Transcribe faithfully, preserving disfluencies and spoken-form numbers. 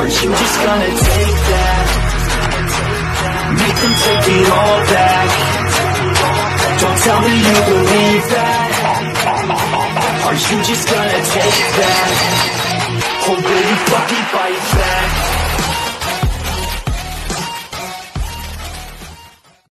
Aren't you just gonna take that? Make them take it all back. Don't tell me you believe that. Are you just gonna take that? Or will you fucking fight back?